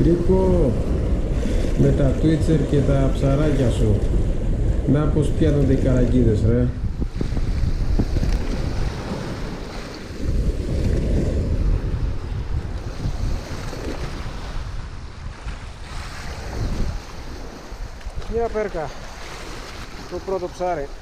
Νίκο, με τα Twitcher και τα ψαράκια σου. Να πως πιάνονται οι καραγκίδες ρε. Μια πέρκα, το πρώτο ψάρι.